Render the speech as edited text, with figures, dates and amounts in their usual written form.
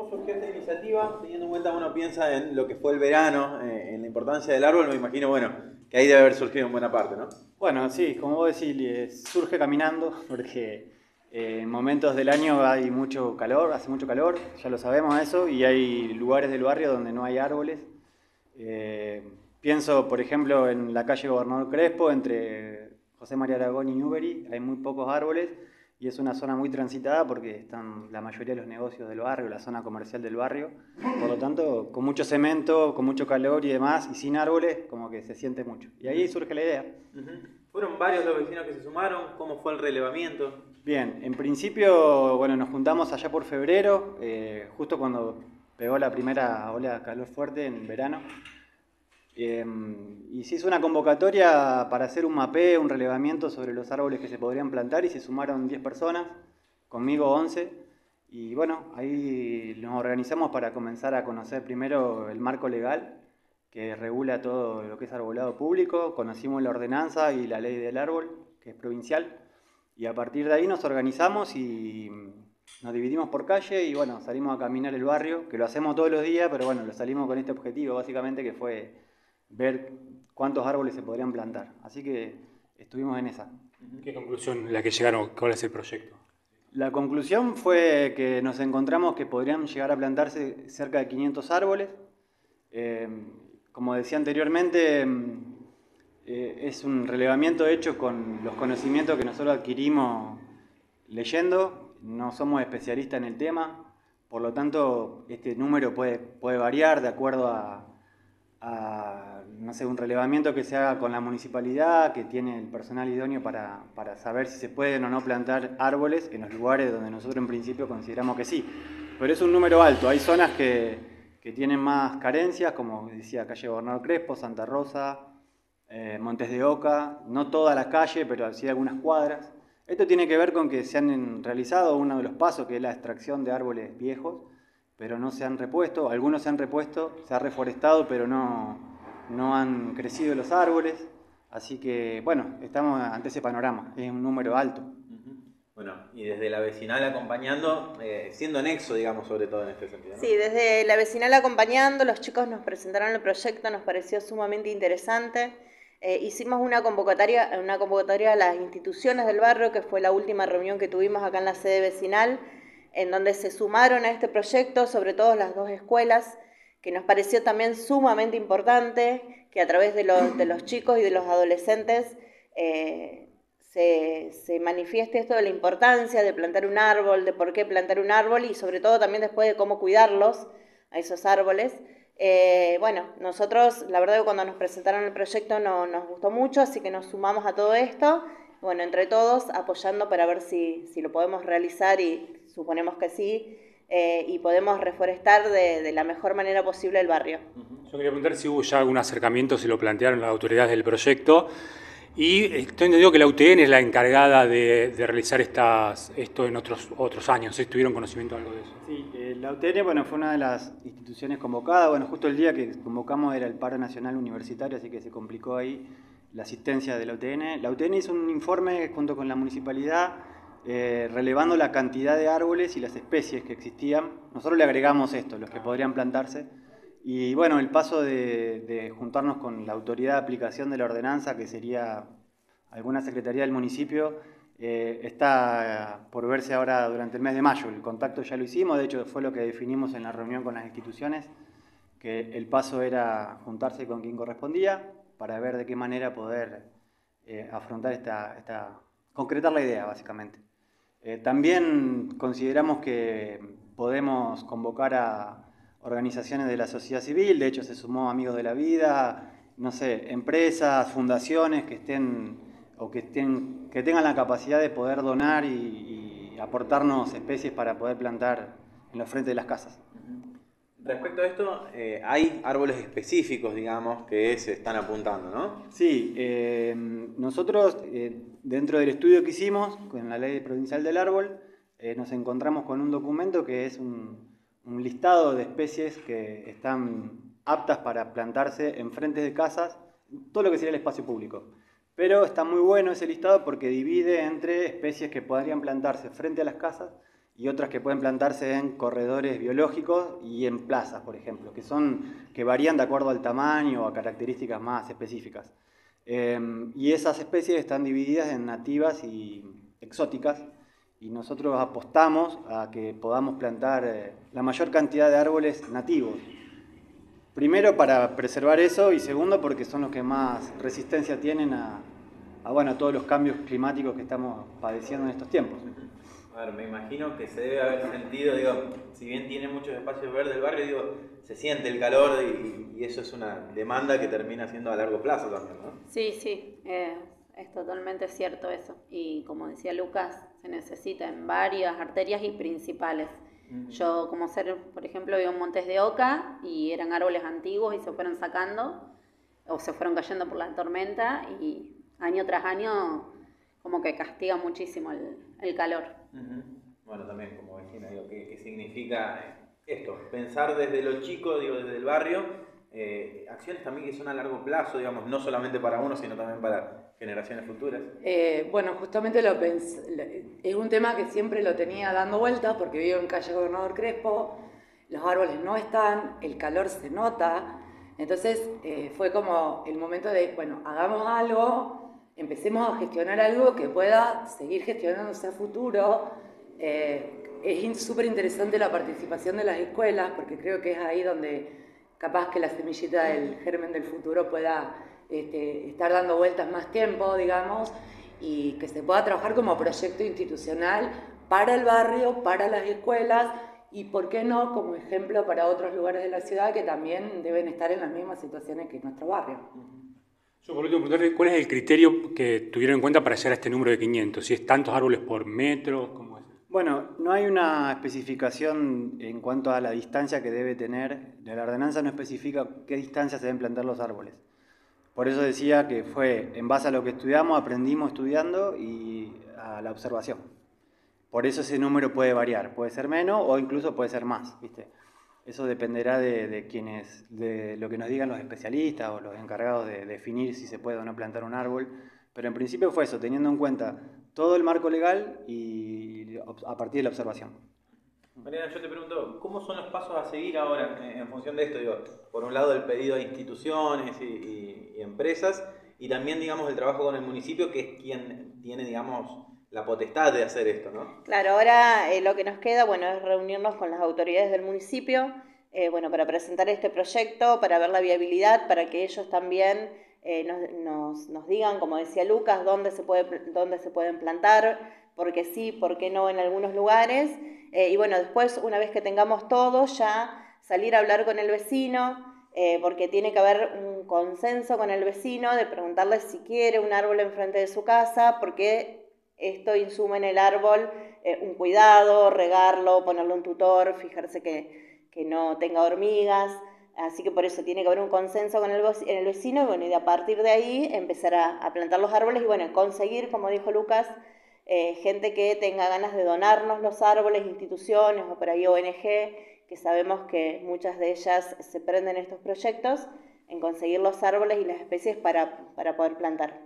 ¿Cómo surgió esta iniciativa? Teniendo en cuenta, uno piensa en lo que fue el verano, en la importancia del árbol, me imagino, bueno, que ahí debe haber surgido en buena parte, ¿no? Bueno, sí, como vos decís, surge caminando porque en momentos del año hay mucho calor, hace mucho calor, ya lo sabemos eso, y hay lugares del barrio donde no hay árboles. Pienso, por ejemplo, en la calle Gobernador Crespo, entre José María Aragón y Newbery, hay muy pocos árboles y es una zona muy transitada porque están la mayoría de los negocios del barrio, la zona comercial del barrio. Por lo tanto, con mucho cemento, con mucho calor y demás, y sin árboles, como que se siente mucho. Y ahí surge la idea. ¿Fueron varios los vecinos que se sumaron? ¿Cómo fue el relevamiento? Bien, en principio, bueno, nos juntamos allá por febrero, justo cuando pegó la primera ola de calor fuerte en verano. Y se hizo una convocatoria para hacer un mapeo, un relevamiento sobre los árboles que se podrían plantar y se sumaron 10 personas, conmigo 11. Y bueno, ahí nos organizamos para comenzar a conocer primero el marco legal que regula todo lo que es arbolado público. Conocimos la ordenanza y la ley del árbol, que es provincial. Y a partir de ahí nos organizamos y nos dividimos por calle y bueno, salimos a caminar el barrio, que lo hacemos todos los días, pero bueno, lo salimos con este objetivo básicamente que fue ver cuántos árboles se podrían plantar. Así que estuvimos en esa. ¿Qué conclusión la que llegaron? ¿Cuál es el proyecto? La conclusión fue que nos encontramos que podrían llegar a plantarse cerca de 500 árboles. Como decía anteriormente, es un relevamiento hecho con los conocimientos que nosotros adquirimos leyendo. No somos especialistas en el tema, por lo tanto este número puede variar de acuerdo a no sé, un relevamiento que se haga con la municipalidad, que tiene el personal idóneo para saber si se pueden o no plantar árboles en los lugares donde nosotros en principio consideramos que sí. Pero es un número alto, hay zonas que tienen más carencias, como decía, calle Gobernador Crespo, Santa Rosa, Montes de Oca, no toda la calle, pero sí algunas cuadras. Esto tiene que ver con que se han realizado uno de los pasos, que es la extracción de árboles viejos, pero no se han repuesto, algunos se han repuesto, se ha reforestado, pero no han crecido los árboles, así que bueno, estamos ante ese panorama, es un número alto. Bueno, y desde la vecinal acompañando, siendo nexo, digamos, sobre todo en este sentido, ¿no? Sí, desde la vecinal acompañando, los chicos nos presentaron el proyecto, nos pareció sumamente interesante. Hicimos una convocatoria a las instituciones del barrio, que fue la última reunión que tuvimos acá en la sede vecinal, en donde se sumaron a este proyecto, sobre todo las dos escuelas, que nos pareció también sumamente importante que a través de los chicos y de los adolescentes se manifieste esto de la importancia de plantar un árbol, de por qué plantar un árbol y sobre todo también después de cómo cuidarlos a esos árboles. Bueno, nosotros la verdad que cuando nos presentaron el proyecto nos gustó mucho, así que nos sumamos a todo esto, bueno, entre todos apoyando para ver si lo podemos realizar y suponemos que sí, y podemos reforestar de la mejor manera posible el barrio. Yo quería preguntar si hubo ya algún acercamiento, si lo plantearon las autoridades del proyecto. Y estoy entendido que la UTN es la encargada de realizar esto en otros años. ¿Sí? ¿Tuvieron conocimiento de algo de eso? Sí, la UTN bueno, fue una de las instituciones convocadas. Bueno, justo el día que convocamos era el paro nacional universitario, así que se complicó ahí la asistencia de la UTN. La UTN hizo un informe junto con la municipalidad relevando la cantidad de árboles y las especies que existían. Nosotros le agregamos esto, los que podrían plantarse. Y bueno, el paso de juntarnos con la autoridad de aplicación de la ordenanza, que sería alguna secretaría del municipio, está por verse ahora durante el mes de mayo. El contacto ya lo hicimos, de hecho fue lo que definimos en la reunión con las instituciones, que el paso era juntarse con quien correspondía para ver de qué manera poder afrontar concretar la idea básicamente. También consideramos que podemos convocar a organizaciones de la sociedad civil, de hecho se sumó Amigos de la Vida, no sé, empresas, fundaciones que tengan la capacidad de poder donar y aportarnos especies para poder plantar en los frentes de las casas. Respecto a esto, hay árboles específicos, digamos, que se están apuntando, ¿no? Sí, nosotros dentro del estudio que hicimos con la Ley Provincial del Árbol, nos encontramos con un documento que es un listado de especies que están aptas para plantarse en frentes de casas, todo lo que sería el espacio público. Pero está muy bueno ese listado porque divide entre especies que podrían plantarse frente a las casas y otras que pueden plantarse en corredores biológicos y en plazas, por ejemplo, que varían de acuerdo al tamaño o a características más específicas. Y esas especies están divididas en nativas y exóticas, y nosotros apostamos a que podamos plantar la mayor cantidad de árboles nativos. Primero para preservar eso, y segundo porque son los que más resistencia tienen a todos los cambios climáticos que estamos padeciendo en estos tiempos. A ver, me imagino que se debe haber sentido, digo, si bien tiene muchos espacios verdes el barrio, digo, se siente el calor y eso es una demanda que termina siendo a largo plazo también, ¿no? Sí, sí, es totalmente cierto eso. Y como decía Lucas, se necesita en varias arterias y principales. Yo, por ejemplo, vivo en Montes de Oca y eran árboles antiguos y se fueron sacando o se fueron cayendo por la tormenta y año tras año como que castiga muchísimo el calor. Bueno, también como vecina, digo, ¿qué significa esto? Pensar desde lo chico, digo, desde el barrio, acciones también que son a largo plazo, digamos, no solamente para uno, sino también para generaciones futuras. Bueno, justamente lo pensé, es un tema que siempre lo tenía dando vueltas porque vivo en calle Gobernador Crespo, los árboles no están, el calor se nota, entonces fue como el momento de, bueno, hagamos algo, empecemos a gestionar algo que pueda seguir gestionándose a futuro. Es súper interesante la participación de las escuelas porque creo que es ahí donde capaz que la semillita del germen del futuro pueda estar dando vueltas más tiempo, digamos, y que se pueda trabajar como proyecto institucional para el barrio, para las escuelas y, ¿por qué no?, como ejemplo para otros lugares de la ciudad que también deben estar en las mismas situaciones que nuestro barrio. Yo por último preguntarle, ¿cuál es el criterio que tuvieron en cuenta para llegar a este número de 500? ¿Si es tantos árboles por metro? ¿Cómo es? Bueno, no hay una especificación en cuanto a la distancia que debe tener. La ordenanza no especifica qué distancia se deben plantar los árboles. Por eso decía que fue en base a lo que estudiamos, aprendimos estudiando y a la observación. Por eso ese número puede variar, puede ser menos o incluso puede ser más, ¿viste? Eso dependerá de lo que nos digan los especialistas o los encargados de definir si se puede o no plantar un árbol. Pero en principio fue eso, teniendo en cuenta todo el marco legal y a partir de la observación. Mariana, yo te pregunto, ¿cómo son los pasos a seguir ahora en función de esto? Digo, por un lado el pedido a instituciones y empresas y también, digamos, el trabajo con el municipio, que es quien tiene, digamos, la potestad de hacer esto, ¿no? Claro, ahora lo que nos queda, bueno, es reunirnos con las autoridades del municipio, bueno, para presentar este proyecto, para ver la viabilidad, para que ellos también nos digan, como decía Lucas, dónde se pueden plantar, porque sí, por qué no en algunos lugares. Y bueno, después, una vez que tengamos todo, ya salir a hablar con el vecino, porque tiene que haber un consenso con el vecino de preguntarle si quiere un árbol enfrente de su casa, porque esto insume en el árbol un cuidado, regarlo, ponerle un tutor, fijarse que no tenga hormigas. Así que por eso tiene que haber un consenso con el vecino y, bueno, y a partir de ahí empezar a plantar los árboles y, bueno, conseguir, como dijo Lucas, gente que tenga ganas de donarnos los árboles, instituciones o por ahí ONG, que sabemos que muchas de ellas se prenden estos proyectos, en conseguir los árboles y las especies para poder plantar.